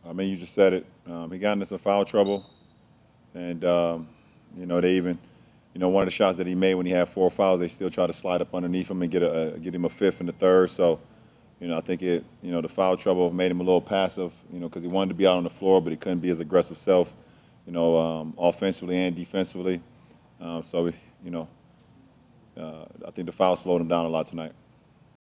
I mean, you just said it. He got into some foul trouble, and they even, one of the shots that he made when he had 4 fouls, they still try to slide up underneath him and get him a fifth and a third. So, I think the foul trouble made him a little passive, because he wanted to be out on the floor, but he couldn't be his aggressive self, offensively and defensively. So, I think the foul slowed him down a lot tonight.